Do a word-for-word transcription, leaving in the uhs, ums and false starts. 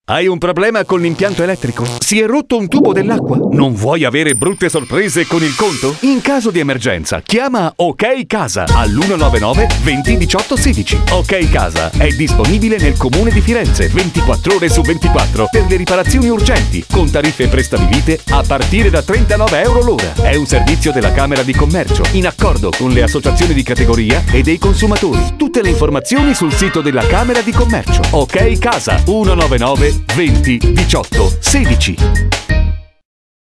Hai un problema con l'impianto elettrico? Si è rotto un tubo dell'acqua? Non vuoi avere brutte sorprese con il conto? In caso di emergenza, chiama OK Casa all'uno nove nove venti diciotto sedici. OK Casa è disponibile nel comune di Firenze ventiquattro ore su ventiquattro per le riparazioni urgenti, con tariffe prestabilite a partire da trentanove euro l'ora. È un servizio della Camera di Commercio, in accordo con le associazioni di categoria e dei consumatori. Tutte le informazioni sul sito della Camera di Commercio. OK Casa uno nove nove venti diciotto sedici.